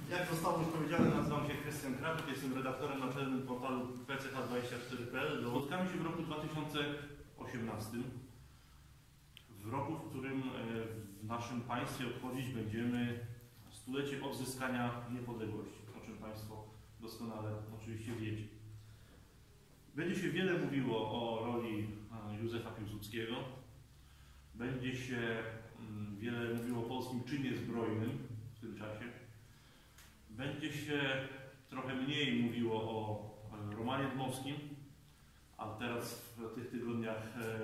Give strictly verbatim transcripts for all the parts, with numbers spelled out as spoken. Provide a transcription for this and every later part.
Jak zostało już powiedziane, nazywam się Krystian Kraków, jestem redaktorem naczelnym portalu P C H dwadzieścia cztery kropka P L. Spotkamy się w roku dwa tysiące osiemnastym, w roku, w którym w naszym państwie obchodzić będziemy stulecie odzyskania niepodległości, o czym Państwo doskonale oczywiście wiecie. Będzie się wiele mówiło o roli Józefa Piłsudskiego, będzie się wiele mówiło o polskim czynie zbrojnym w tym czasie. Będzie się trochę mniej mówiło o Romanie Dmowskim, a teraz w tych tygodniach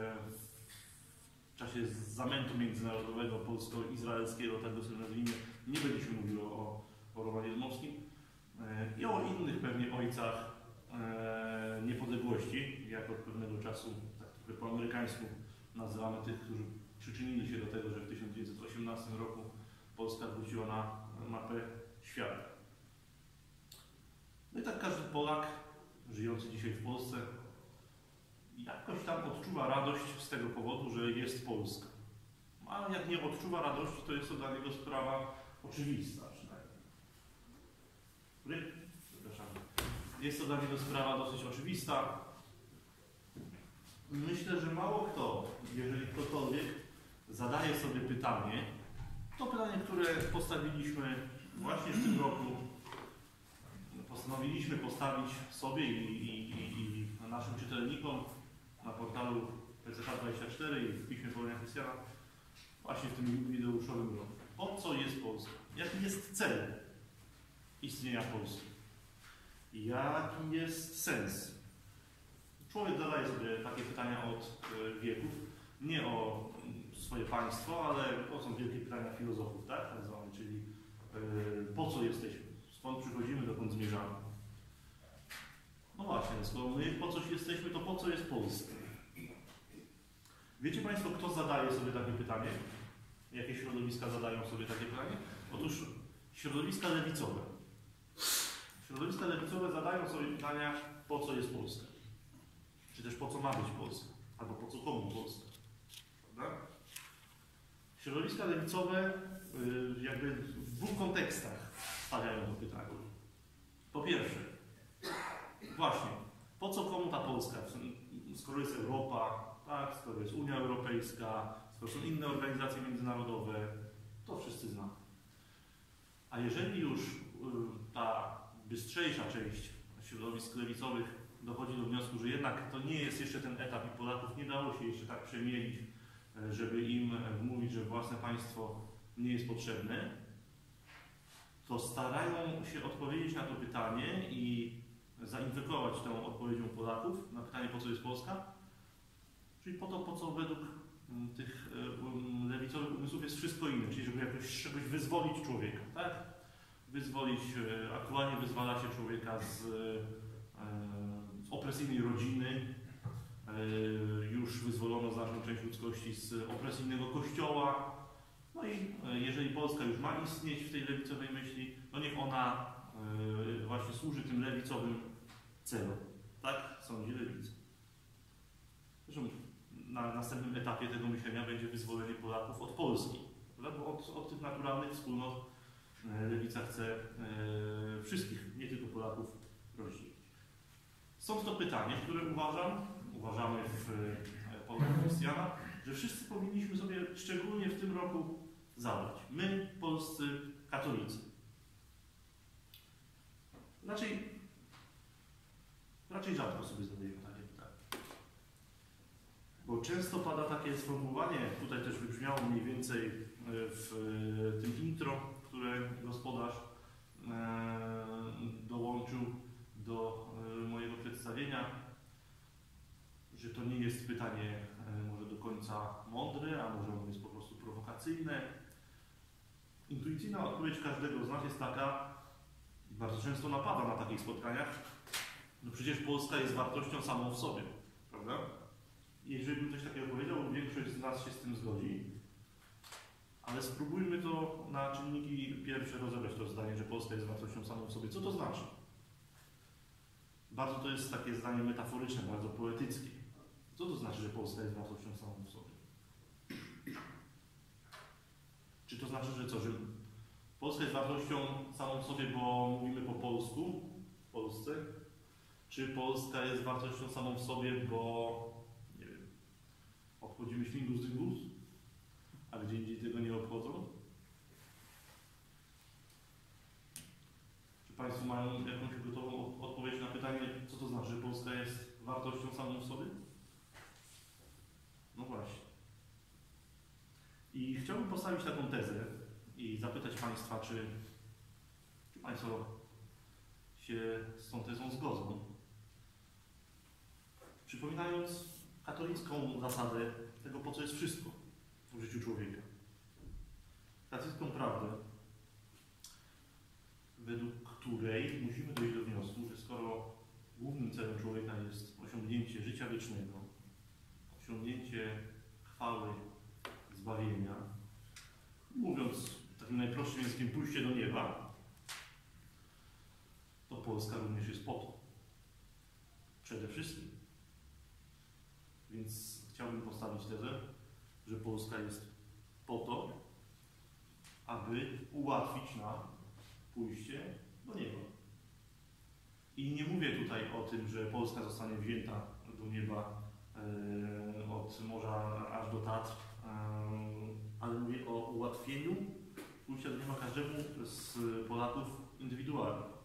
w czasie zamętu międzynarodowego polsko-izraelskiego, tak go sobie nazwijmy, nie będzie się mówiło o, o Romanie Dmowskim i o innych pewnie ojcach niepodległości, jak od pewnego czasu, tak trochę po amerykańsku nazywamy tych, którzy przyczynili się do tego, że w tysiąc dziewięćset osiemnastym roku Polska wróciła na mapę świata. No i tak każdy Polak żyjący dzisiaj w Polsce jakoś tam odczuwa radość z tego powodu, że jest Polska. A jak nie odczuwa radości, to jest to dla niego sprawa oczywista przynajmniej. Przepraszam. Jest to dla niego sprawa dosyć oczywista. Myślę, że mało kto, jeżeli ktokolwiek zadaje sobie pytanie, to pytanie, które postawiliśmy właśnie w tym roku, postanowiliśmy postawić sobie i, i, i, i naszym czytelnikom na portalu P C H dwadzieścia cztery i w piśmie Polonia Chrystiana właśnie w tym jubileuszowym roku. Po co jest Polska? Jaki jest cel istnienia Polski? Jaki jest sens? Człowiek zadaje sobie takie pytania od wieków, nie o swoje państwo, ale to są wielkie pytania filozofów, tak? Czyli yy, po co jesteśmy? Skąd przychodzimy, dokąd zmierzamy? No właśnie, skoro my po coś jesteśmy, to po co jest Polska? Wiecie Państwo, kto zadaje sobie takie pytanie? Jakie środowiska zadają sobie takie pytanie? Otóż środowiska lewicowe. Środowiska lewicowe zadają sobie pytania, po co jest Polska? Czy też po co ma być Polska? Albo po co komu Polska? Prawda? Środowiska lewicowe yy, jakby w dwóch kontekstach stawiają to pytanie. Po pierwsze, właśnie, po co komu ta Polska? Skoro jest Europa, tak, skoro jest Unia Europejska, skoro są inne organizacje międzynarodowe, to wszyscy znamy. A jeżeli już yy, ta bystrzejsza część środowisk lewicowych dochodzi do wniosku, że jednak to nie jest jeszcze ten etap i Polaków nie dało się jeszcze tak przemielić, żeby im wmówić, że własne państwo nie jest potrzebne, to starają się odpowiedzieć na to pytanie i zainfekować tą odpowiedzią Polaków na pytanie, po co jest Polska, czyli po to, po co według tych lewicowych umysłów jest wszystko inne, czyli żeby jakoś z czegoś wyzwolić człowieka, tak? Wyzwolić, aktualnie wyzwala się człowieka z, z opresyjnej rodziny, już wyzwolono znaczną część ludzkości z opresyjnego kościoła. No i jeżeli Polska już ma istnieć w tej lewicowej myśli, to niech ona właśnie służy tym lewicowym celom. Tak sądzi lewica. Zresztą na następnym etapie tego myślenia będzie wyzwolenie Polaków od Polski. Bo od, od tych naturalnych wspólnot lewica chce wszystkich, nie tylko Polaków, rozdzielić. Stąd to pytanie, które uważam, uważamy w Polonia Chrystiana, że wszyscy powinniśmy sobie szczególnie w tym roku zadać. My, polscy katolicy. Raczej, raczej rzadko sobie zadajemy takie pytanie. Bo często pada takie sformułowanie, tutaj też wybrzmiało mniej więcej w tym intro, które gospodarz dołączył do mojego przedstawienia, że to nie jest pytanie może do końca mądre, a może ono jest po prostu prowokacyjne. Intuicyjna odpowiedź każdego z nas jest taka, i bardzo często napada na takich spotkaniach, no przecież Polska jest wartością samą w sobie, prawda? I jeżeli bym coś takiego powiedział, większość z nas się z tym zgodzi, ale spróbujmy to na czynniki pierwsze rozebrać to zdanie, że Polska jest wartością samą w sobie. Co to znaczy? Bardzo to jest takie zdanie metaforyczne, bardzo poetyckie. Co to znaczy, że Polska jest wartością samą w sobie? Czy to znaczy, że co, że Polska jest wartością samą w sobie, bo mówimy po polsku w Polsce? Czy Polska jest wartością samą w sobie, bo nie wiem, obchodzimy Śmigus Dyngus, a gdzie indziej tego nie obchodzą? Czy Państwo mają jakąś gotową odpowiedź na pytanie, co to znaczy, że Polska jest wartością samą w sobie? No właśnie. I chciałbym postawić taką tezę i zapytać Państwa, czy, czy Państwo się z tą tezą zgodzą. Przypominając katolicką zasadę tego, po co jest wszystko w życiu człowieka. Katolicką prawdę, według której musimy dojść do wniosku, że skoro głównym celem człowieka jest osiągnięcie życia wiecznego, osiągnięcie chwały zbawienia, mówiąc takim najprostszym językiem, pójście do nieba, to Polska również jest po to. Przede wszystkim. Więc chciałbym postawić tezę, że Polska jest po to, aby ułatwić nam pójście do nieba. I nie mówię tutaj o tym, że Polska zostanie wzięta do nieba e, od morza aż do Tatr, e, ale mówię o ułatwieniu pójścia do nieba każdemu z Polaków indywidualnie.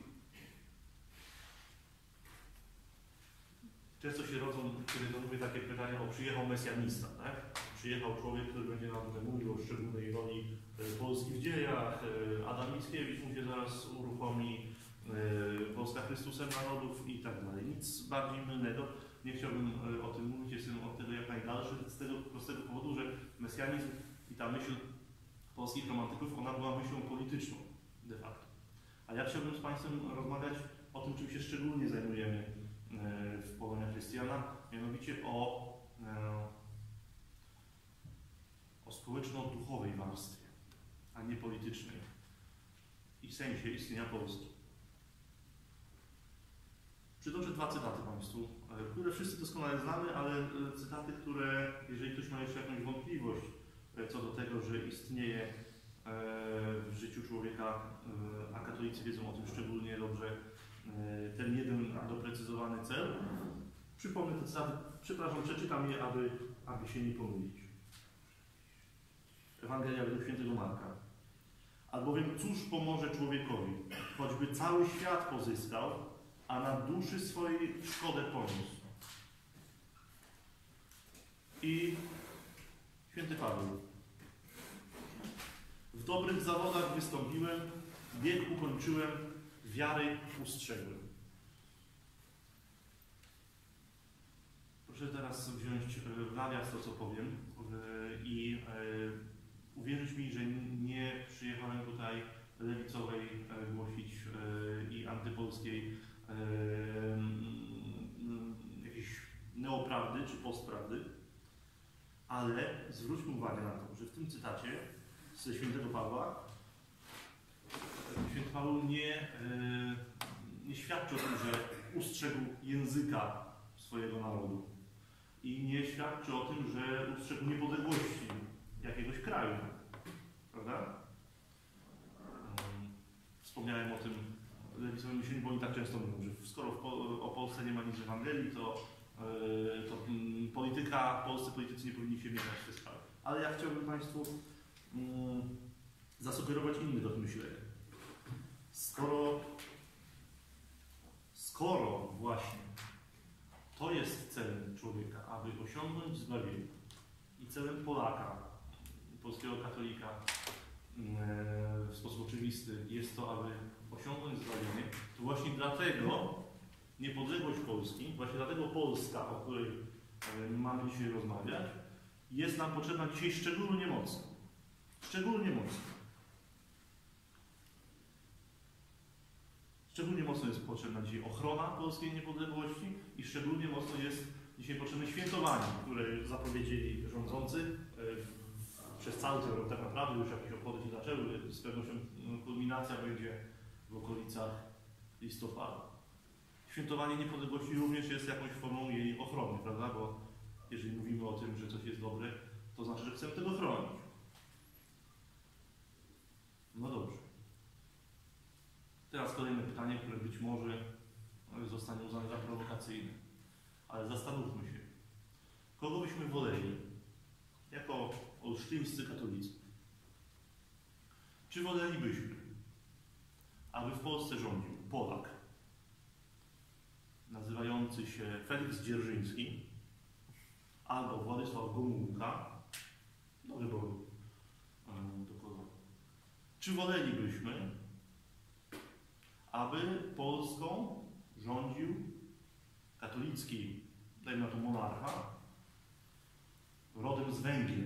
Często się rodzą, kiedy to mówię, takie pytania o przyjechał mesjanista, tak? Przyjechał człowiek, który będzie nam mówił o szczególnej roli Polski w dziejach, Adam Mickiewicz mu się zaraz uruchomi, Polska Chrystusem Narodów i tak dalej. Nic bardziej mylnego. Nie chciałbym o tym mówić, jestem od tego jak najdalszy, z tego prostego powodu, że mesjanizm i ta myśl polskich romantyków, ona była myślą polityczną de facto. A ja chciałbym z Państwem rozmawiać o tym, czym się szczególnie zajmujemy w Polonia Chrystiana, mianowicie o, o społeczno-duchowej warstwie, a nie politycznej i sensie istnienia Polski. Przytoczę dwa cytaty Państwu, które wszyscy doskonale znamy, ale cytaty, które, jeżeli ktoś ma jeszcze jakąś wątpliwość co do tego, że istnieje w życiu człowieka, a katolicy wiedzą o tym szczególnie dobrze, ten jeden doprecyzowany cel. Przypomnę te cytaty, przepraszam, przeczytam je, aby, aby się nie pomylić. Ewangelia według świętego Marka. Albowiem cóż pomoże człowiekowi, choćby cały świat pozyskał, a na duszy swojej szkodę poniósł. I święty Paweł. W dobrych zawodach wystąpiłem, bieg ukończyłem, wiary ustrzegłem. Proszę teraz wziąć w nawias to, co powiem i uwierzyć mi, że nie przyjechałem tutaj lewicowej głosić i antypolskiej jakiejś neoprawdy czy postprawdy, ale zwróćmy uwagę na to, że w tym cytacie ze świętego Pawła święty Paweł nie, nie świadczy o tym, że ustrzegł języka swojego narodu i nie świadczy o tym, że ustrzegł niepodległości jakiegoś kraju. Prawda? Wspomniałem o tym lewicowym myśleniu, bo oni tak często mówią, że skoro w po, o Polsce nie ma nic w Ewangelii, to, yy, to yy, polityka, polscy politycy nie powinni się mieszać w te sprawy. Ale ja chciałbym Państwu yy, zasugerować inny tok myślenia. Skoro, skoro właśnie to jest celem człowieka, aby osiągnąć zbawienie i celem Polaka, polskiego katolika w sposób oczywisty jest to, aby osiągnąć zbawienie, to właśnie dlatego niepodległość Polski, właśnie dlatego Polska, o której mamy dzisiaj rozmawiać, jest nam potrzebna dzisiaj szczególnie mocno. Szczególnie mocno. Szczególnie mocno jest potrzebna dzisiaj ochrona polskiej niepodległości i szczególnie mocno jest dzisiaj potrzebne świętowanie, które zapowiedzieli rządzący. Przez cały ten rok tak naprawdę już jakieś obchody się zaczęły, z pewnością kulminacja będzie w okolicach listopada. Świętowanie niepodległości również jest jakąś formą jej ochrony, prawda? Bo jeżeli mówimy o tym, że coś jest dobre, to znaczy, że chcemy tego chronić. No dobrze. pytanie, które być może zostanie uznane za prowokacyjne. Ale zastanówmy się, kogo byśmy woleli jako olsztyńscy katolicy? Czy wolelibyśmy, aby w Polsce rządził Polak nazywający się Felix Dzierżyński albo Władysław Gomułka do wyboru do koloru? Czy wolelibyśmy, aby Polską rządził katolicki, dajmy na to monarcha, rodem z Węgier?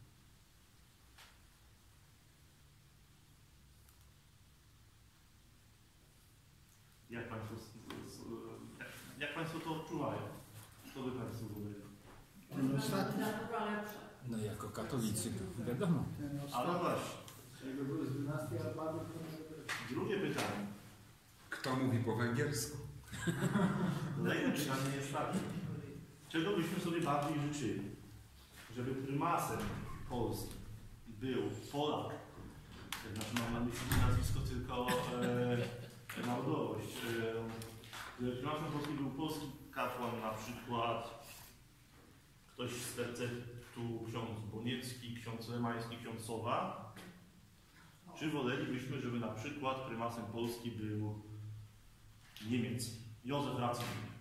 Jak Państwo, jak, jak Państwo to odczuwają? Co by Państwo woleli? Ten ostatni. No jako katolicy to wiadomo. Ale właśnie. Jakby był z dynastii Arpadów, to Drugie pytanie. Kto mówi po węgiersku? Kolejne pytanie jest takie. Czego byśmy sobie bardziej życzyli? Żeby prymasem Polski był Polak, znaczy mam na myśli nie nazwisko, tylko e, narodowość. E, żeby prymasem Polski był polski kapłan, na przykład ktoś z tercetu, ksiądz Boniecki, ksiądz Lemański, ksiądz Sowa. Czy wolelibyśmy, żeby na przykład prymasem Polski był Niemiec, Józef Ratzinger?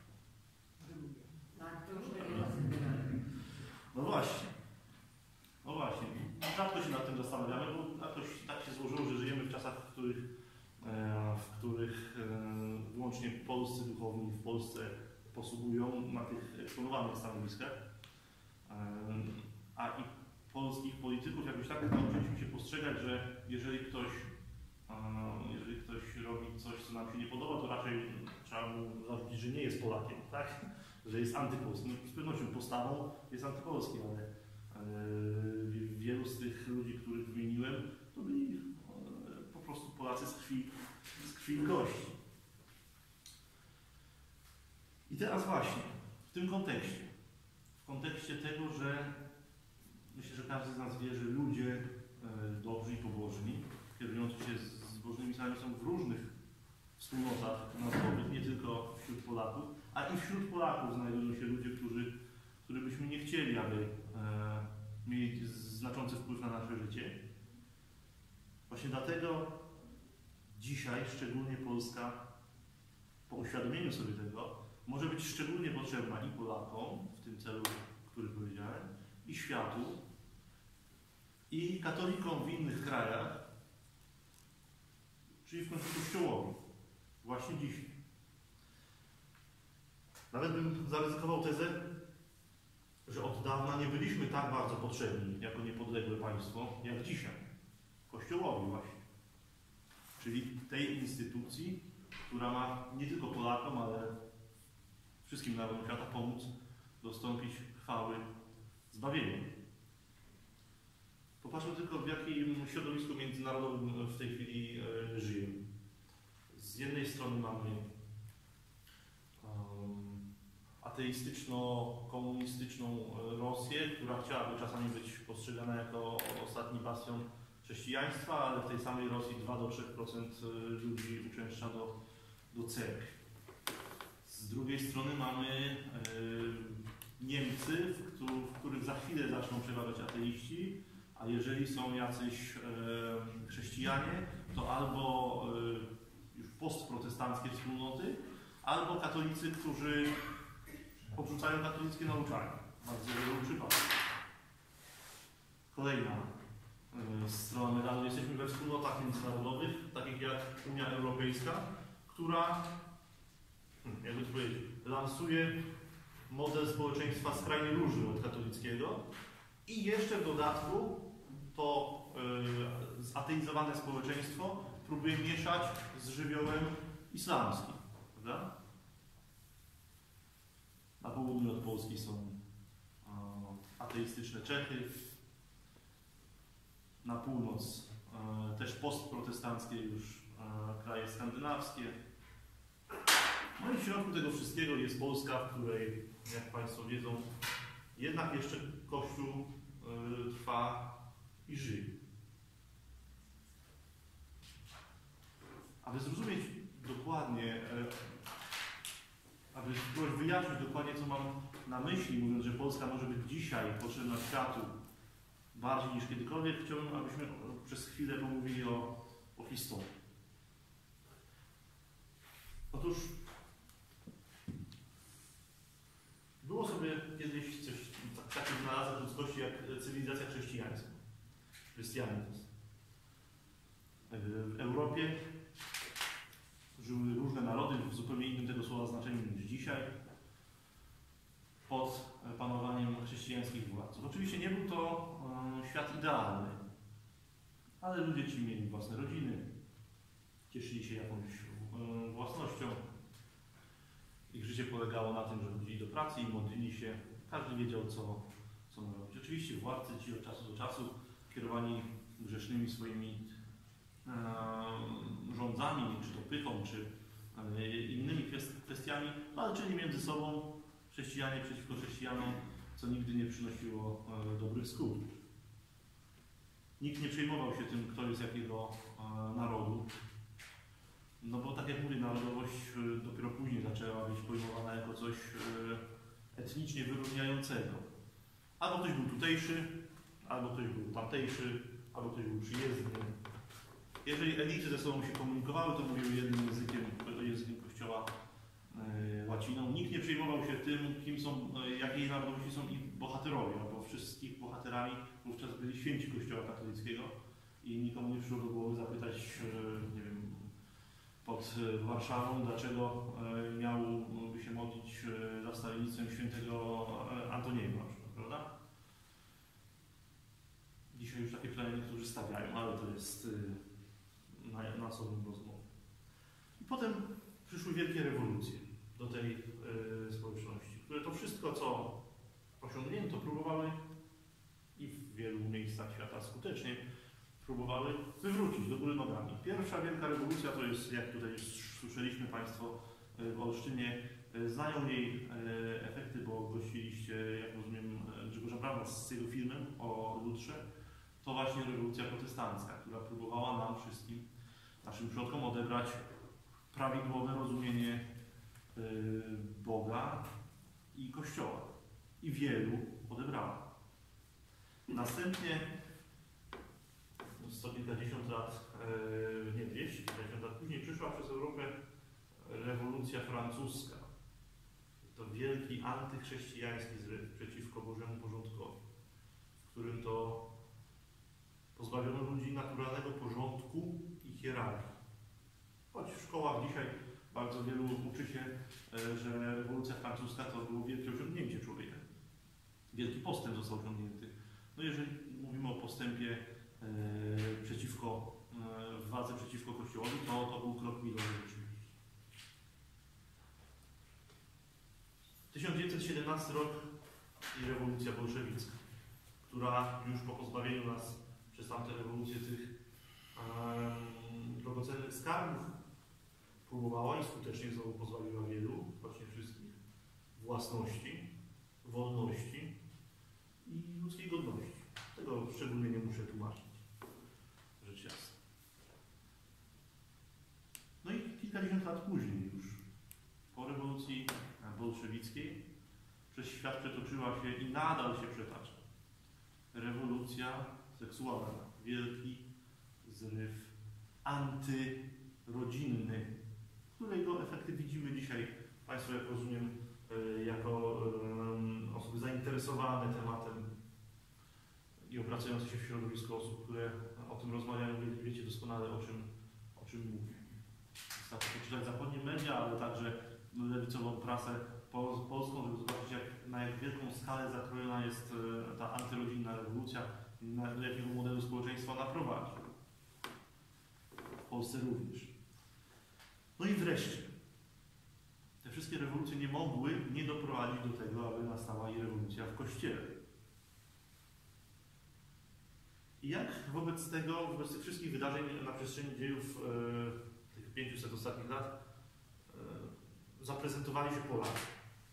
No właśnie. No właśnie. Rzadko się nad tym zastanawiamy, bo jakoś tak się złożyło, że żyjemy w czasach, w których, e, w których e, wyłącznie polscy duchowni w Polsce posługują na tych eksponowanych stanowiskach, e, a i polskich polityków jakoś tak nauczyliśmy się postrzegać, że jeżeli ktoś, e, jeżeli ktoś robi coś, co nam się nie podoba, to raczej trzeba mu zarzucić, że nie jest Polakiem, tak? Że jest antypolski. No, z pewnością postawą jest antypolski, ale e, wielu z tych ludzi, których wymieniłem, to byli e, po prostu Polacy z krwi, z krwi i kości. I teraz właśnie, w tym kontekście, w kontekście tego, że myślę, że każdy z nas wie, że ludzie e, dobrzy i pobożni, kierujący się zbożnymi celami, są w różnych wspólnotach narodowych, nie tylko wśród Polaków, a i wśród Polaków znajdują się ludzie, którzy, których byśmy nie chcieli, aby e, mieli znaczący wpływ na nasze życie. Właśnie dlatego dzisiaj, szczególnie Polska, po uświadomieniu sobie tego, może być szczególnie potrzebna i Polakom, w tym celu, który powiedziałem, i światu, i katolikom w innych krajach, czyli w końcu Kościołowi, właśnie dzisiaj. Nawet bym zaryzykował tezę, że od dawna nie byliśmy tak bardzo potrzebni jako niepodległe państwo, jak dzisiaj. Kościołowi właśnie. Czyli tej instytucji, która ma nie tylko Polakom, ale wszystkim narodom świata pomóc dostąpić chwały zbawienia. Popatrzmy tylko, w jakim środowisku międzynarodowym w tej chwili e, żyjemy. Z jednej strony mamy um, ateistyczno-komunistyczną Rosję, która chciałaby czasami być postrzegana jako ostatni bastion chrześcijaństwa, ale w tej samej Rosji dwa do trzech procent ludzi uczęszcza do, do cerkwi. Z drugiej strony mamy e, Niemcy, w, których, w których za chwilę zaczną przeważać ateiści, a jeżeli są jacyś e, chrześcijanie, to albo e, już postprotestanckie wspólnoty, albo katolicy, którzy odrzucają katolickie nauczanie. Bardzo wielu przypadków. Kolejna e, strona medalu. Jesteśmy we wspólnotach międzynarodowych, takich jak Unia Europejska, która, hmm, jakby to powiedzieć, lansuje model społeczeństwa skrajnie różny od katolickiego i jeszcze w dodatku to y, zateizowane społeczeństwo próbuje mieszać z żywiołem islamskim. Prawda? Na południu od Polski są y, ateistyczne Czechy, na północ y, też postprotestanckie już y, kraje skandynawskie. No i w środku tego wszystkiego jest Polska, w której, jak Państwo wiedzą, jednak jeszcze Kościół y, trwa i żyje. Aby zrozumieć dokładnie, dokładnie, e, aby spróbować wyjaśnić dokładnie, co mam na myśli, mówiąc, że Polska może być dzisiaj potrzebna światu bardziej niż kiedykolwiek, chciałbym, abyśmy przez chwilę pomówili o, o historii. Otóż było sobie kiedyś coś takiego znalazłym ludzkości jak cywilizacja chrześcijańska. Chrystianizm. W Europie żyły różne narody w zupełnie innym tego słowa znaczeniu niż dzisiaj, pod panowaniem chrześcijańskich władców. Oczywiście nie był to um, świat idealny, ale ludzie ci mieli własne rodziny, cieszyli się jakąś um, własnością. Ich życie polegało na tym, że chodzili do pracy i modlili się. Każdy wiedział, co, co ma robić. Oczywiście władcy ci od czasu do czasu, kierowani grzesznymi swoimi e, rządzami, czy to pychą, czy e, innymi kwestiami, walczyli między sobą, chrześcijanie przeciwko chrześcijanom, co nigdy nie przynosiło e, dobrych skutków. Nikt nie przejmował się tym, kto jest jakiego e, narodu. No bo tak jak mówię, narodowość dopiero później zaczęła być pojmowana jako coś etnicznie wyróżniającego. Albo ktoś był tutejszy, albo ktoś był tamtejszy, albo ktoś był przyjezdny. Jeżeli elity ze sobą się komunikowały, to mówiły jednym językiem, językiem kościoła e, łaciną. Nikt nie przejmował się tym, kim są, jakiej narodowości są ich bohaterowie, bo wszystkich bohaterami wówczas byli święci kościoła katolickiego i nikomu nie przyszło do głowy zapytać, e, nie wiem, pod Warszawą, dlaczego miałby się modlić za wstawiennictwem świętego Antoniego na przykład, prawda? Dzisiaj już takie pytania niektórzy stawiają, ale to jest na, na osobną rozmowę. I potem przyszły wielkie rewolucje do tej y, społeczności, które to wszystko, co osiągnięto, próbowały i w wielu miejscach świata skutecznie próbowały wywrócić do góry nogami. Pierwsza wielka rewolucja to jest, jak tutaj już słyszeliśmy Państwo w Olsztynie, znają jej efekty, bo gościliście, jak rozumiem, Grzegorza Brauna z jego filmem o Lutrze. To właśnie rewolucja protestancka, która próbowała nam wszystkim, naszym przodkom odebrać prawidłowe rozumienie Boga i Kościoła. I wielu odebrała. Następnie sto kilkadziesiąt lat, nie dwieście kilkadziesiąt lat później przyszła przez Europę rewolucja francuska. To wielki antychrześcijański zryw przeciwko Bożemu porządkowi, w którym to pozbawiono ludzi naturalnego porządku i hierarchii. Choć w szkołach dzisiaj bardzo wielu uczy się, że rewolucja francuska to było wielkie osiągnięcie człowieka. Wielki postęp został osiągnięty. No jeżeli mówimy o postępie e, przeciwko, e, władzy przeciwko Kościołowi, to, to był krok milowy rzeczywiście. tysiąc dziewięćset siedemnasty rok i rewolucja bolszewicka, która już po pozbawieniu nas przez tamte rewolucje tych um, drogocennych skarbów próbowała i skutecznie znowu pozbawiła wielu, właśnie wszystkich, własności, wolności i ludzkiej godności. Tego szczególnie nie muszę tłumaczyć, rzecz jasna. No i kilkadziesiąt lat później już, po rewolucji bolszewickiej, przez świat przetoczyła się i nadal się przetacza rewolucja seksualna. Wielki zryw antyrodzinny, którego efekty widzimy dzisiaj, Państwo, jak rozumiem, jako osoby zainteresowane tematem i obracające się w środowisku osób, które o tym rozmawiają, wiecie doskonale, o czym, o czym mówię. Wystarczy poczytać zachodnie media, ale także lewicową prasę polską, żeby zobaczyć, jak, na jak wielką skalę zakrojona jest ta antyrodzinna rewolucja, do jakiego modelu społeczeństwa ona prowadzi. W Polsce również. No i wreszcie, te wszystkie rewolucje nie mogły nie doprowadzić do tego, aby nastała i rewolucja w Kościele. I jak wobec tego, wobec tych wszystkich wydarzeń na przestrzeni dziejów e, tych pięciuset ostatnich lat e, zaprezentowali się Polacy?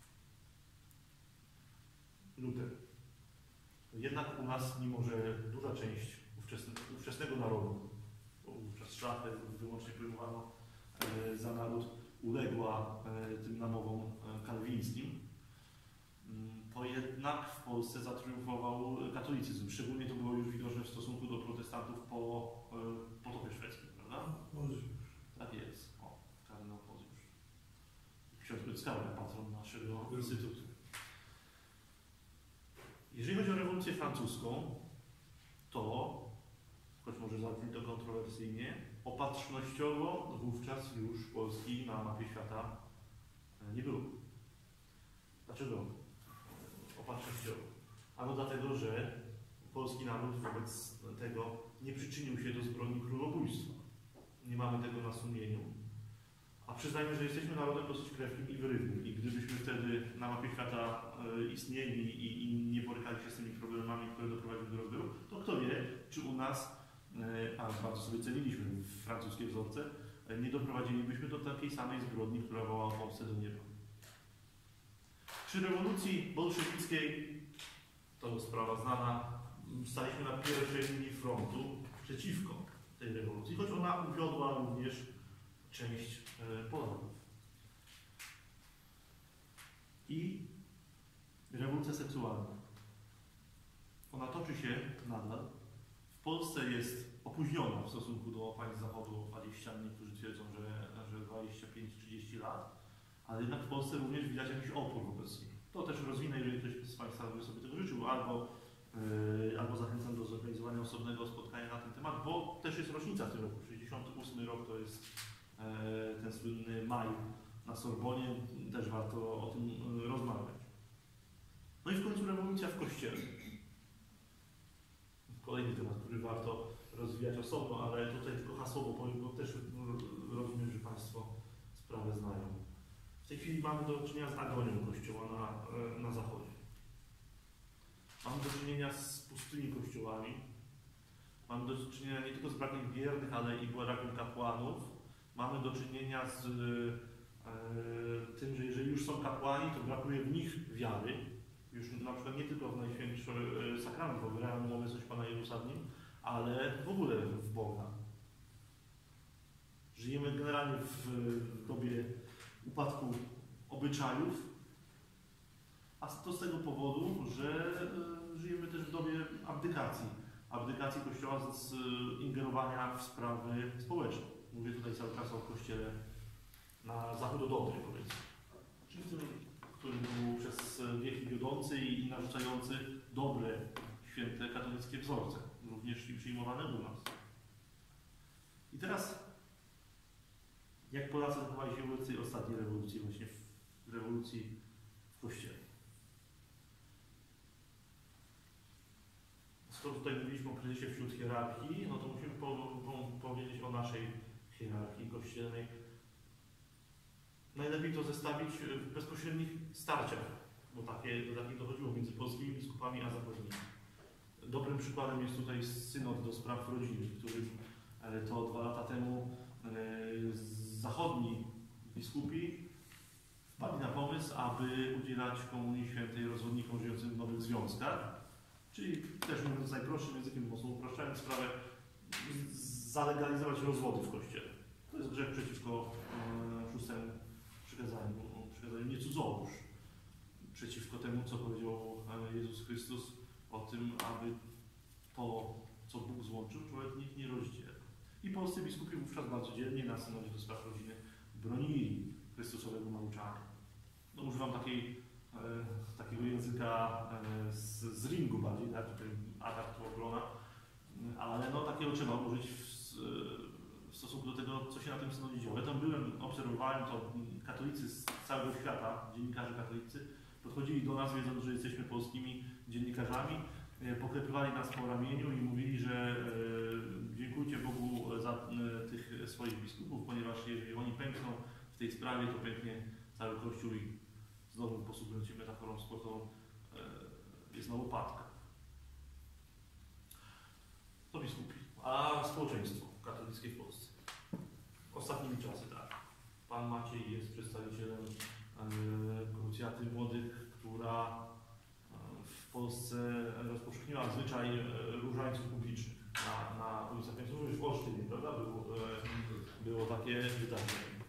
Luter. Jednak u nas, mimo że duża część ówczesne, ówczesnego narodu, bo wówczas szlachę wyłącznie pojmowano e, za naród uległa e, tym namowom e, kalwińskim, to jednak w Polsce zatriumfował katolicyzm. Szczególnie to było już widoczne w stosunku do protestantów po e, potopie szwedzkim, prawda? Tak jest. O, kardynał Pozjusz. Ksiądz Byckały, patron naszego instytutu. Jeżeli chodzi o rewolucję francuską, to, choć może zabrzmi to kontrowersyjnie, opatrznościowo wówczas już Polski na mapie świata nie było. Dlaczego opatrznościowo? Ano dlatego, że polski naród wobec tego nie przyczynił się do zbrodni królobójstwa. Nie mamy tego na sumieniu. A przyznajmy, że jesteśmy narodem dosyć krewkim i wyrywnym. I gdybyśmy wtedy na mapie świata e, istnieli i, i nie borykali się z tymi problemami, które doprowadziły do rozbióru, to kto wie, czy u nas, e, a bardzo sobie ceniliśmy francuskie wzorce, e, nie doprowadzilibyśmy do takiej samej zbrodni, która wołała w Polsce do nieba. Przy rewolucji bolszewickiej, to sprawa znana, staliśmy na pierwszej linii frontu przeciwko tej rewolucji, choć ona uwiodła również część Polaków. I rewolucja seksualna. Ona toczy się nadal. W Polsce jest opóźniona w stosunku do państw zachodu o dwadzieścia, niektórzy twierdzą, że, że dwadzieścia pięć trzydzieści lat, ale jednak w Polsce również widać jakiś opór wobec niej. To też rozwinę, jeżeli ktoś z Państwa by sobie tego życzył, albo, yy, albo zachęcam do zorganizowania osobnego spotkania na ten temat, bo też jest rocznica w tym roku. sześćdziesiąty ósmy rok to jest yy, ten słynny maj na Sorbonie, też warto o tym yy, rozmawiać. No i w końcu rewolucja w Kościele. Kolejny temat, który warto rozwijać osobno, ale tutaj tylko hasłowo powiem, bo też rozumiem, że Państwo sprawę znają. W tej chwili mamy do czynienia z agonią Kościoła na, na Zachodzie. Mamy do czynienia z pustymi kościołami. Mamy do czynienia nie tylko z brakiem wiernych, ale i brakiem kapłanów. Mamy do czynienia z e, tym, że jeżeli już są kapłani, to brakuje w nich wiary. Już na przykład nie tylko w Najświętszy Sakrament, bo wyrażamy obecność Pana Jerusalim, ale w ogóle w Boga. Żyjemy generalnie w, w dobie upadku obyczajów, a to z tego powodu, że y, żyjemy też w dobie abdykacji. Abdykacji Kościoła z, z ingerowania w sprawy społeczne. Mówię tutaj cały czas o Kościele na zachododobry, powiedzmy. Czyli tym, który był przez wieki wiodący i, i narzucający dobre, święte katolickie wzorce, również i przyjmowane u nas. I teraz jak Polacy zachowali się wobec tej ostatniej rewolucji, właśnie w rewolucji w Kościele. Skoro tutaj mówiliśmy o kryzysie wśród hierarchii, no to musimy po, po, powiedzieć o naszej hierarchii kościelnej. Najlepiej to zestawić w bezpośrednich starciach, bo takie, do takich dochodziło między polskimi biskupami a zachodnimi. Dobrym przykładem jest tutaj synod do spraw rodziny, który to dwa lata temu zachodni biskupi wpadli na pomysł, aby udzielać Komunii Świętej rozwodnikom żyjącym w nowych związkach, czyli też mówiąc najprostszym językiem, mocno upraszczając sprawę, zalegalizować rozwody w Kościele. To jest grzech przeciwko e, szóstemu przykazaniu, przykazaniu nie cudzołóż, przeciwko temu, co powiedział Jezus Chrystus o tym, aby to, co Bóg złączył, człowiek nikt nie rozdziela. I polscy biskupi wówczas bardzo dzielnie na synodzie do spraw rodziny bronili Chrystusowego nauczania. No, używam takiej, e, takiego języka e, z, z ringu bardziej, tak, tutaj atak tu obrona, ale no, takiego trzeba użyć w, w stosunku do tego, co się na tym synodzie działo. Ja tam byłem, obserwowałem to, katolicy z całego świata, dziennikarze katolicy, podchodzili do nas, wiedząc, że jesteśmy polskimi dziennikarzami, poklepywali nas po ramieniu i mówili, że e, dziękujcie Bogu za e, tych swoich biskupów, ponieważ jeżeli oni pękną w tej sprawie, to pęknie cały Kościół i znowu posługując się metaforą sportową e, jest na łopatkach. To biskupi. A społeczeństwo katolickie w Polsce. Ostatnimi czasy, tak. Pan Maciej jest przedstawicielem e, Krucjaty Młodych, która w Polsce rozpowszechniła zwyczaj różańców publicznych na, na ulicach. Również w Olsztynie, prawda? Było, było takie wydarzenie.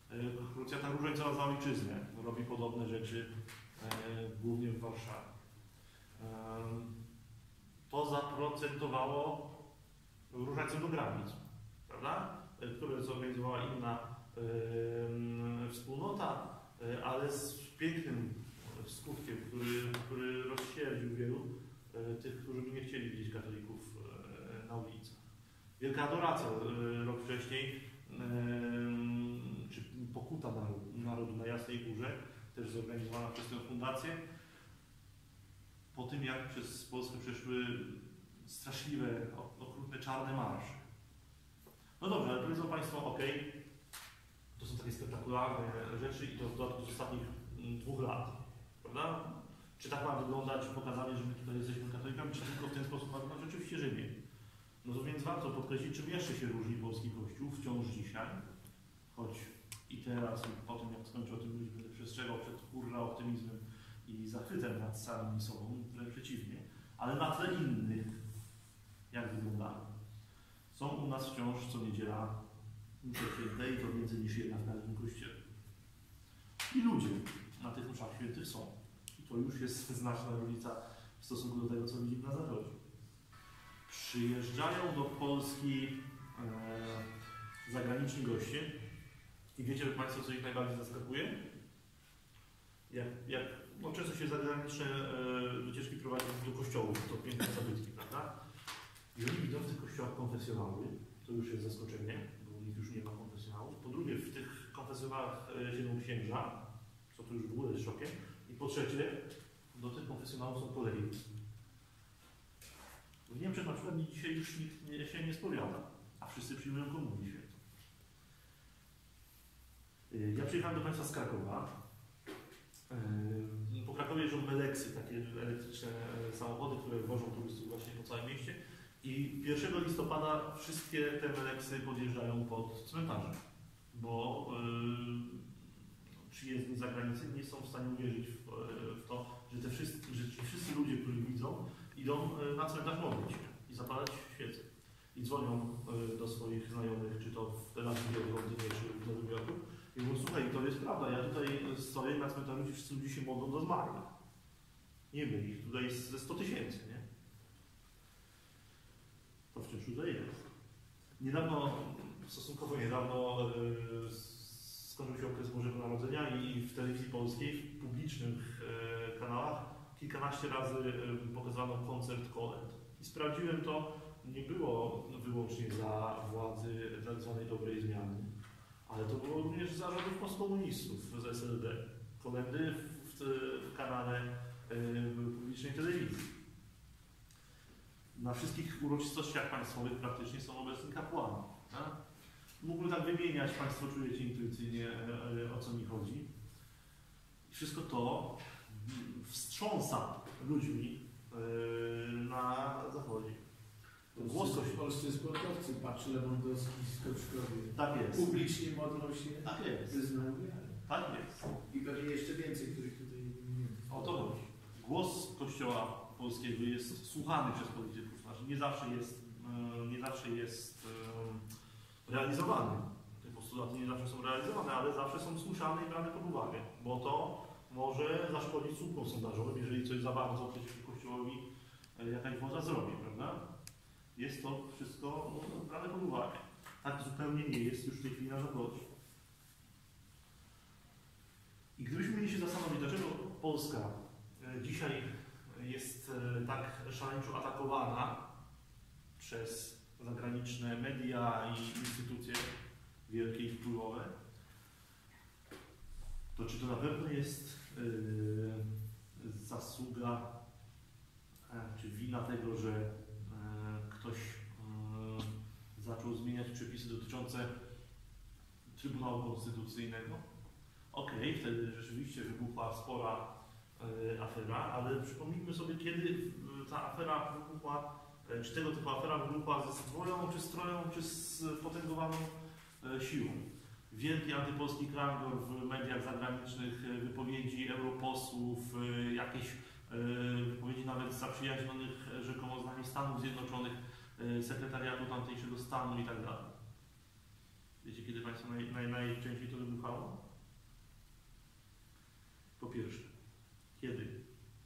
Krucjata Różańcowa za ojczyznę robi podobne rzeczy, głównie w Warszawie. To zaprocentowało różańcem do granic, prawda? Które zorganizowała inna wspólnota, ale z pięknym skutkiem, który, który rozsierdził wielu tych, którzy by nie chcieli widzieć katolików na ulicach. Wielka adoracja rok wcześniej, czy pokuta narodu, narodu na Jasnej Górze, też zorganizowana przez tę fundację, po tym jak przez Polskę przeszły straszliwe, okrutne, czarne marsze. No dobrze, ale powiedzą Państwo, ok, to są takie spektakularne rzeczy i to w dodatku z ostatnich dwóch lat, prawda? Czy tak ma wyglądać pokazanie, że my tutaj jesteśmy katolikami, czy tylko w ten sposób ma wyglądać? Oczywiście, że nie. No to więc warto podkreślić, czym jeszcze się różni polski Kościół wciąż dzisiaj, choć i teraz, i po tym jak skończę o tym mówić, będę przestrzegał przed kurwa optymizmem i zachwytem nad samym sobą, wręcz przeciwnie, ale na tle innych, jak wyglądają. Są u nas wciąż co niedziela msze święte i to więcej niż jedna w każdym kościele. I ludzie na tych mszach świętych są. I to już jest znaczna różnica w stosunku do tego, co widzimy na zachodzie. Przyjeżdżają do Polski e, zagraniczni goście i wiecie Państwo, co ich najbardziej zaskakuje? Jak, jak no często się zagraniczne e, wycieczki prowadzą do kościołów, to piękne zabytki, prawda? I oni widzą w tych kościołach konfesjonały, to już jest zaskoczenie, bo u nich już nie ma konfesjonałów. Po drugie, w tych konfesjonałach e, siedzą księża, co to już w ogóle jest szokiem. I po trzecie, do tych konfesjonałów są kolejni. W Niemczech na przykład dzisiaj już nikt nie, się nie spowiada, a wszyscy przyjmują komunię świętą. Ja przyjechałem do Państwa z Krakowa. Po Krakowie jeżdżą meleksy, takie elektryczne samochody, które wożą turystów właśnie po całym mieście. I pierwszego listopada wszystkie te meleksy podjeżdżają pod cmentarze, bo yy, przyjezdni z zagranicy nie są w stanie uwierzyć w, w to, że, te wszyscy, że ci wszyscy ludzie, którzy widzą, idą na cmentarz modlić się i zapalać świece. I dzwonią do swoich znajomych, czy to w Tel Awiwie, w Londynie, czy w Nowym Jorku. I mówią, słuchaj, to jest prawda, ja tutaj stoję na cmentarzu, gdzie wszyscy ludzie się modlą do zmarłych. Nie wiem, ich tutaj jest ze sto tysięcy, nie? To wciąż tutaj jest. Niedawno, stosunkowo niedawno yy, skończył się okres Bożego Narodzenia i w telewizji polskiej, w publicznych yy, kanałach kilkanaście razy yy, pokazano koncert kolęd. I sprawdziłem to, nie było wyłącznie za władzy tak zwanej dobrej zmiany, ale to było również za rządów postkomunistów z S L D. Kolendy w, w, w kanale yy, publicznej telewizji. Na wszystkich uroczystościach państwowych praktycznie są obecni kapłani. Tak? Mógłbym tak wymieniać, Państwo czujecie intuicyjnie, o co mi chodzi. I wszystko to wstrząsa ludźmi na zachodzie. Głos w Polsce sportowcy, patrz Lewandowski, Skoczkowie. Tak jest. Publicznie modlą się. Tak jest. Wyznają wiarę. Tak jest. I pewnie jeszcze więcej, których tutaj nie ma. O to chodzi. Głos Kościoła polskiego jest słuchany przez polityków. Znaczy nie zawsze jest, nie zawsze jest realizowany. Te postulaty nie zawsze są realizowane, ale zawsze są słyszane i brane pod uwagę. Bo to może zaszkodzić słupkom sondażowym, jeżeli coś za bardzo przeciwko Kościołowi jakaś władza zrobi, prawda? Jest to wszystko no, brane pod uwagę. Tak zupełnie nie jest już w tej chwili na zachodzie. I gdybyśmy mieli się zastanowić, dlaczego Polska dzisiaj jest tak szaleńczo atakowana przez zagraniczne media i instytucje wielkie i wpływowe, to czy to na pewno jest yy, zasługa czy wina tego, że yy, ktoś yy, zaczął zmieniać przepisy dotyczące Trybunału Konstytucyjnego? Okej, okay, wtedy rzeczywiście wybuchła spora yy, afera, ale przypomnijmy sobie, kiedy yy, ta afera wybuchła, yy, czy tego typu afera wybuchła ze zdwoją, czy stroją, czy z potęgowaną yy, siłą. Wielki antypolski klangor w mediach zagranicznych, wypowiedzi europosłów, jakieś wypowiedzi nawet zaprzyjaźnionych rzekomo z nami Stanów Zjednoczonych, sekretariatu tamtejszego stanu i tak dalej. Wiecie, kiedy Państwa naj, naj, najczęściej to wybuchało? Po pierwsze, kiedy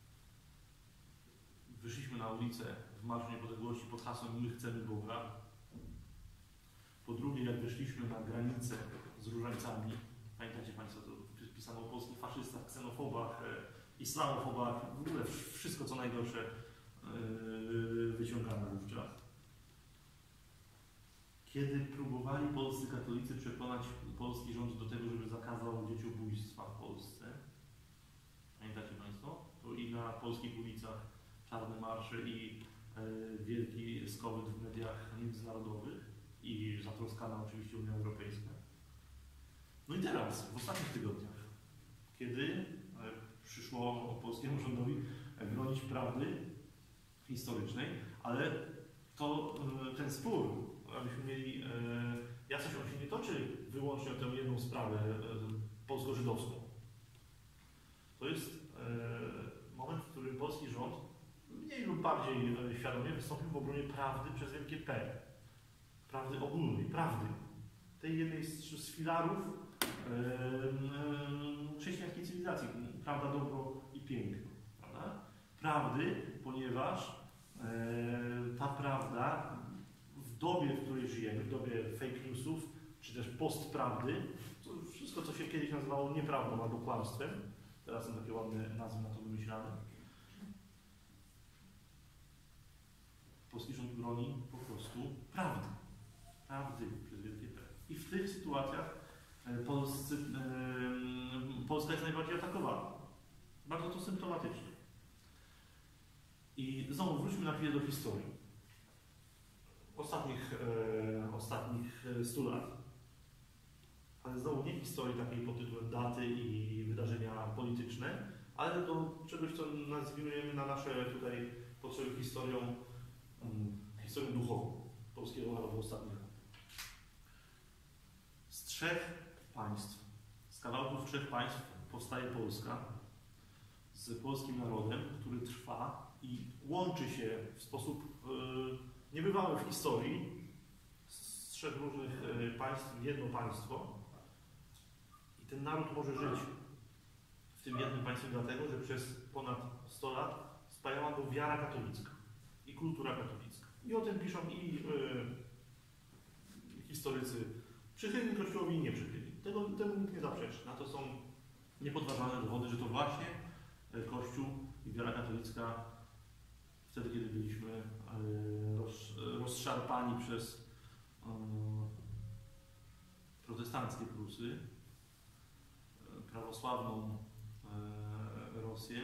wyszliśmy na ulicę w Marszu Niepodległości pod hasłem "My chcemy Boga". Po drugie, jak wyszliśmy na granicę z różańcami, pamiętacie Państwo, to pisano o polskich faszystach, ksenofobach, islamofobach, w ogóle wszystko co najgorsze yy, wyciągano wówczas. Kiedy próbowali polscy katolicy przekonać polski rząd do tego, żeby zakazał dzieciobójstwa w Polsce, pamiętacie Państwo? To i na polskich ulicach czarne marsze i yy, wielki skowyt w mediach międzynarodowych i zatroskana oczywiście Unia Europejska. No i teraz, w ostatnich tygodniach, kiedy przyszło polskiemu rządowi bronić prawdy historycznej, ale to ten spór, abyśmy mieli jasność, on się nie toczy wyłącznie o tę jedną sprawę polsko-żydowską. To jest moment, w którym polski rząd mniej lub bardziej świadomie wystąpił w obronie prawdy przez wielkie P. Prawdy ogólnej, prawdy. Tej jednej z, z filarów yy, chrześcijańskiej cywilizacji. Prawda, dobro i piękno. Prawda? Prawdy, ponieważ yy, ta prawda w dobie, w której żyjemy, w dobie fake newsów, czy też postprawdy, to wszystko, co się kiedyś nazywało nieprawdą albo kłamstwem, teraz są takie ładne nazwy na to wymyślane, polski rząd broni po prostu prawdy. Prawdy przez wielkie P. I w tych sytuacjach Polscy, yy, Polska jest najbardziej atakowana. Bardzo to symptomatycznie. I znowu wróćmy na chwilę do historii. Ostatnich, yy, ostatnich stu lat. Ale znowu nie historii takiej pod tytułem daty i wydarzenia polityczne, ale do czegoś, co nazwijmy na nasze tutaj potrzeby historią, yy, historią duchową polskiego narodu ostatnich lat. Z trzech państw, z kawałków trzech państw powstaje Polska z polskim narodem, który trwa i łączy się w sposób yy, niebywały w historii z trzech różnych yy, państw w jedno państwo. I ten naród może żyć w tym jednym państwie dlatego, że przez ponad sto lat spajała go wiara katolicka i kultura katolicka. I o tym piszą i yy, historycy przychylni Kościołowi i nieprzychylni. Tego, tego nikt nie zaprzeczy. Na to są niepodważalne dowody, że to właśnie Kościół i wiara katolicka wtedy, kiedy byliśmy roz, rozszarpani przez um, protestanckie Prusy, prawosławną e, Rosję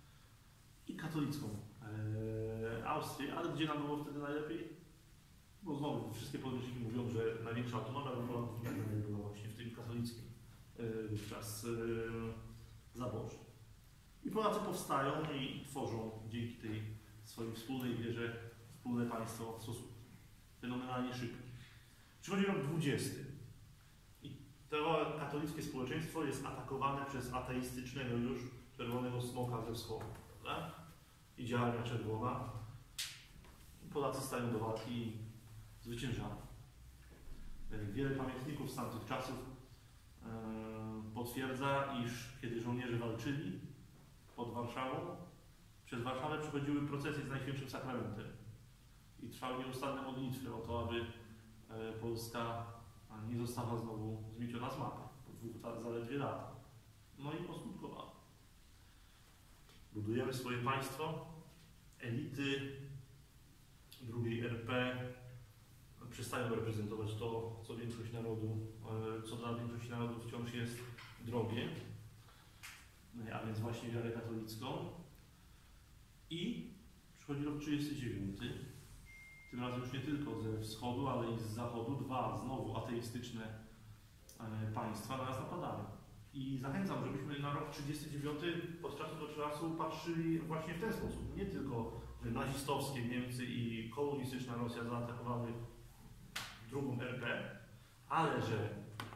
i katolicką e, Austrię, ale gdzie nam było wtedy najlepiej? Bo znowu wszystkie podręczniki mówią, że największa autonomia była w Niemczech, była właśnie w tym katolickim wówczas yy, zaborze. I Polacy powstają i tworzą dzięki tej swojej wspólnej wierze wspólne państwo w sposób fenomenalnie szybki. Przychodzi rok dwudziesty i to katolickie społeczeństwo jest atakowane przez ateistycznego już czerwonego smoka ze wschodu. Tak? Idealnia czerwona. Polacy stają do walki i zwyciężamy. Wiele pamiętników z tamtych czasów yy, potwierdza, iż kiedy żołnierze walczyli pod Warszawą, przez Warszawę przechodziły procesje z Najświętszym Sakramentem i trwały nieustanne modlitwy o to, aby yy, Polska nie została znowu zmieciona z mapy po dwóch zaledwie latach. No i poskutkowała. Budujemy swoje państwo, elity drugiej R P przestają reprezentować to, co większość narodu, co dla większości narodów wciąż jest drogie, a więc właśnie wiarę katolicką. I przychodzi rok trzydziesty dziewiąty, tym razem już nie tylko ze wschodu, ale i z zachodu, dwa znowu ateistyczne państwa na nas napadają. I zachęcam, żebyśmy na rok trzydziesty dziewiąty od czasu do czasu patrzyli właśnie w ten sposób. Nie tylko, że nazistowskie Niemcy i komunistyczna Rosja zaatakowały drugą R P, ale że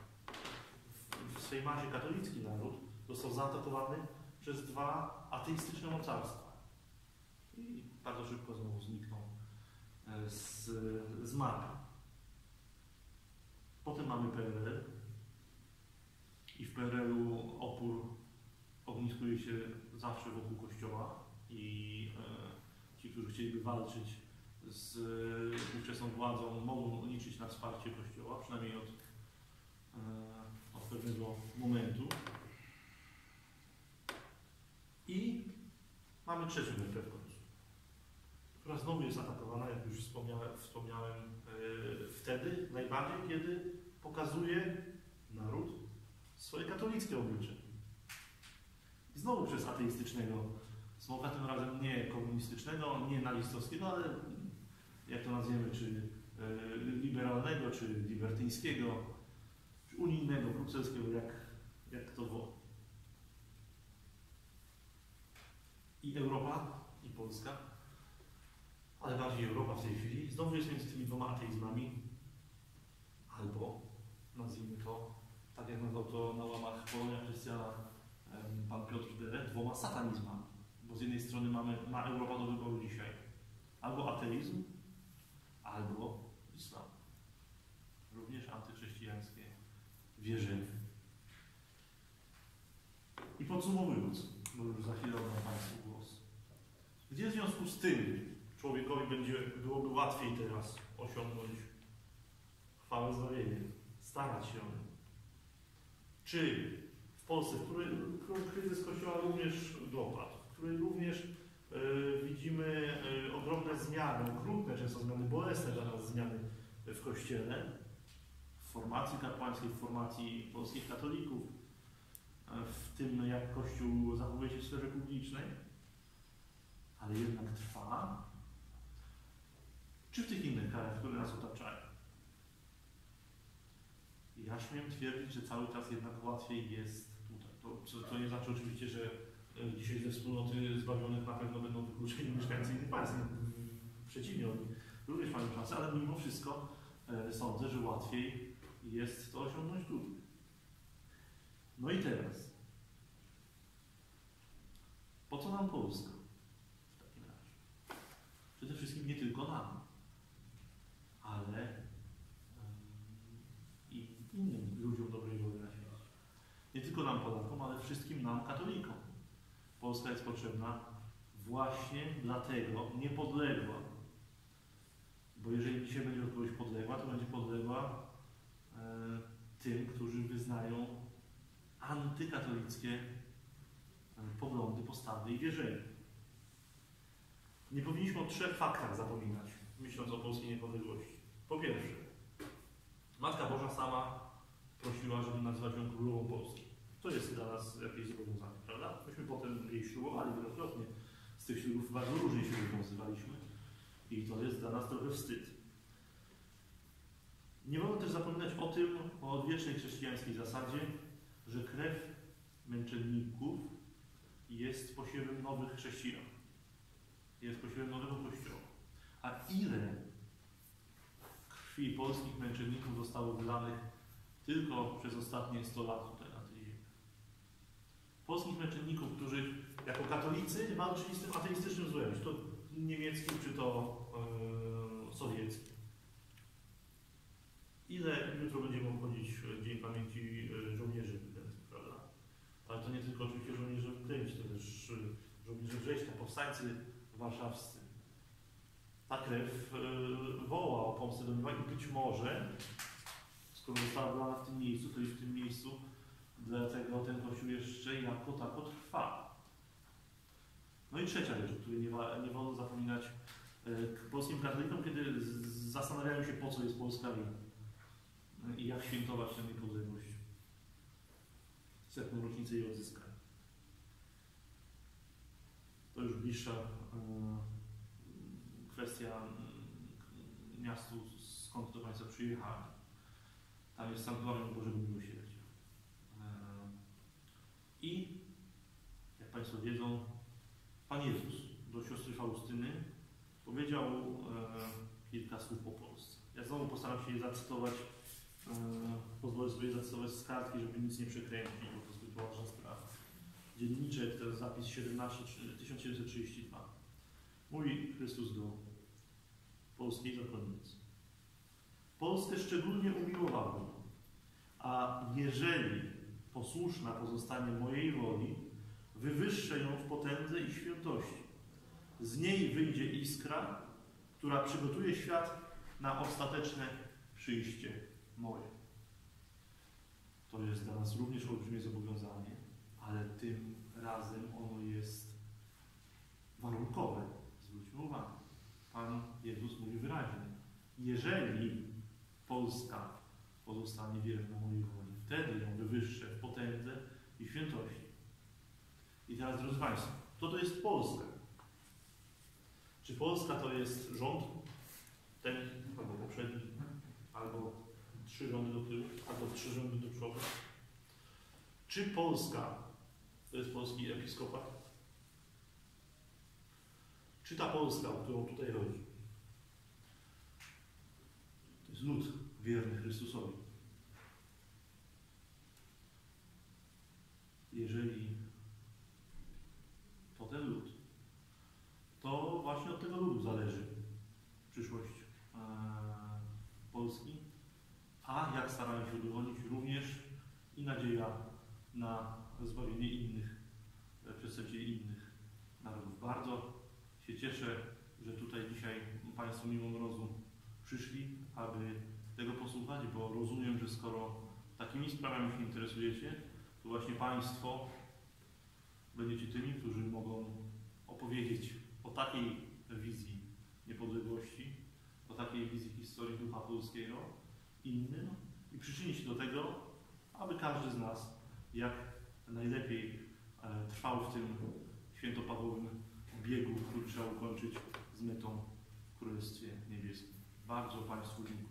w swej masie katolicki naród został zaatakowany przez dwa ateistyczne mocarstwa. I bardzo szybko znowu zniknął z, z mapy. Potem mamy P R L i w P R L-u opór ogniskuje się zawsze wokół Kościoła i e, ci, którzy chcieliby walczyć z e, ówczesną władzą, mogą liczyć na wsparcie Kościoła, przynajmniej od, e, od pewnego momentu. I mamy trzecią R P w końcu, która znowu jest atakowana, jak już wspomniałem, wspomniałem e, wtedy, najbardziej, kiedy pokazuje naród swoje katolickie oblicze. I znowu przez ateistycznego smoka, tym razem nie komunistycznego, nie nazistowskiego, ale jak to nazwiemy, czy e, liberalnego, czy libertyńskiego, czy unijnego, brukselskiego, jak, jak to woła. I Europa, i Polska, ale bardziej Europa w tej chwili, znowu jest między tymi dwoma ateizmami, albo nazwijmy to, tak jak nazwał to na łamach Polonia Chrystiana pan Piotr Dere, dwoma satanizmami. Bo z jednej strony mamy, ma Europa do wyboru dzisiaj albo ateizm, albo islam. Również antychrześcijańskie wierzenie. I podsumowując, bo już za chwilę oddam Państwu głos. Gdzie w związku z tym człowiekowi będzie, byłoby łatwiej teraz osiągnąć chwałę zbawienia, starać się o nią? Czy w Polsce, w której kryzys Kościoła również dopadł, w której również y, widzimy y, ogromne zmiany, okrutne często zmiany, bolesne dla nas zmiany w Kościele, w formacji kapłańskiej, w formacji polskich katolików, w tym, jak Kościół zachowuje się w sferze publicznej, ale jednak trwa, czy w tych innych krajach, które nas otaczają? Ja śmiem twierdzić, że cały czas jednak łatwiej jest tutaj. To, to nie znaczy oczywiście, że dzisiaj ze wspólnoty zbawionych na pewno będą wykluczeni mieszkańcy innych państw. Przeciwnie, oni również mają szansę, ale mimo wszystko e, sądzę, że łatwiej jest to osiągnąć tutaj. No i teraz, po co nam Polska w takim razie? Przede wszystkim nie tylko nam, ale i innym ludziom dobrej woli na świecie. Nie tylko nam Polakom, ale wszystkim nam katolikom. Polska jest potrzebna właśnie dlatego niepodległa. Bo jeżeli dzisiaj będzie od kogoś podległa, to będzie podległa e, tym, którzy wyznają antykatolickie poglądy, postawy i wierzenia. Nie powinniśmy o trzech faktach zapominać, myśląc o polskiej niepodległości. Po pierwsze, Matka Boża sama prosiła, żeby nazywać ją Królową Polski. To jest dla nas jakieś zobowiązanie, prawda? Myśmy potem jej ślubowali wielokrotnie. Z tych ślubów bardzo różnie się wywiązywaliśmy i to jest dla nas trochę wstyd. Nie wolno też zapominać o tym, o odwiecznej chrześcijańskiej zasadzie, że krew męczenników jest posiewem nowych chrześcijan. Jest posiewem nowego Kościoła. A ile krwi polskich męczenników zostało wylanych tylko przez ostatnie sto lat tutaj na tej ziemi. Polskich męczenników, którzy jako katolicy walczyli z tym ateistycznym złem, czy to niemieckim, czy to yy, sowieckim. Ile jutro będziemy obchodzić Dzień Pamięci Żołnierzy Wyklętych, prawda? Ale to nie tylko oczywiście żołnierze wyklęci, to też żołnierze września, powstańcy warszawscy. Ta krew yy, woła o pomstę do nieba i być może, skoro została wylana w tym miejscu, to i w tym miejscu dlatego ten Kościół jeszcze jako tako trwa. No i trzecia rzecz, o której nie, nie wolno zapominać yy, polskim katolikom, kiedy z, zastanawiają się, po co jest Polska i jak świętować tę niepodległość. Setną rocznicę jej odzyskania. To już bliższa yy, kwestia yy, miastu, skąd do Państwa przyjechali. Tam jest Sanktuarium Bożego Miłosierdzia. Yy, I, jak Państwo wiedzą, Pan Jezus do siostry Faustyny powiedział yy, kilka słów po polsce. Ja znowu postaram się je zacytować. Yy, pozwolę sobie zacytować z kartki, żeby nic nie przekręcić, bo to zbyt ważna sprawa. Dzienniczek, to jest zapis siedemnaście, tysiąc siedemset trzydzieści dwa. Mówi Chrystus do polskiej zakonnicy. Polskę szczególnie umiłowałem, a jeżeli posłuszna pozostanie mojej woli, wywyższę ją w potędze i świętości. Z niej wyjdzie iskra, która przygotuje świat na ostateczne przyjście moje. To jest dla nas również olbrzymie zobowiązanie, ale tym razem ono jest warunkowe. Zwróćmy uwagę. Pan Jezus mówi wyraźnie: jeżeli Polska pozostanie wierna mojej woli, wtedy ją wywyższę w potędze i świętości. I teraz, drodzy Państwo, co to jest Polska? Czy Polska to jest rząd, ten albo poprzedni, albo trzy rządy do tyłu, albo trzy rządy do przodu? Czy Polska to jest polski episkopat? Czy ta Polska, o którą tutaj chodzi, to jest lud wierny Chrystusowi? Jeżeli to ten lud, to właśnie od tego ludu zależy przyszłość e, Polski, a jak staramy się udowodnić, również i nadzieja na zbawienie innych e, przedstawicieli innych narodów. Bardzo się cieszę, że tutaj dzisiaj Państwo mimo mrozu przyszli, aby tego posłuchać, bo rozumiem, że skoro takimi sprawami się interesujecie, to właśnie Państwo będziecie tymi, którzy mogą opowiedzieć o takiej wizji niepodległości, o takiej wizji historii ducha polskiego innym i przyczynić się do tego, aby każdy z nas jak najlepiej e, trwał w tym świętopawłowym biegu, który trzeba ukończyć z metą w Królestwie Niebieskim. Bardzo Państwu dziękuję.